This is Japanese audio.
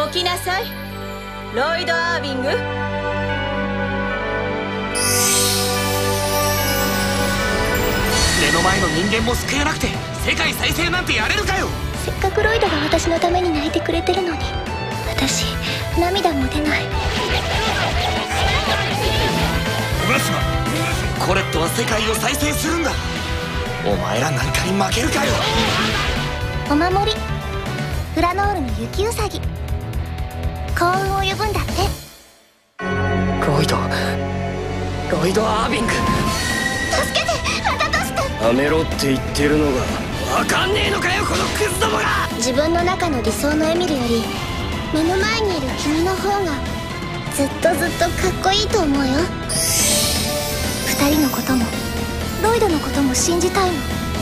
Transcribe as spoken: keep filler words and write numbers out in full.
起きなさい、ロイド・アービング。 目の前の人間も救えなくて世界再生なんてやれるかよ。 せっかくロイドが私のために泣いてくれてるのに、私涙も出ない。 逃がすな。コレットは世界を再生するんだ。お前らなんかに負けるかよ。 お守り、フラノールの雪うさぎ、幸運を呼ぶんだって。 ロイドロイド・アービング、 助けて、あたとして。 やめろって言ってるのがわかんねえのかよ、このクズどもが。 自分の中の理想のエミルより目の前にいる君の方がずっとずっとかっこいいと思うよ。二人のこともロイドのことも信じたいの。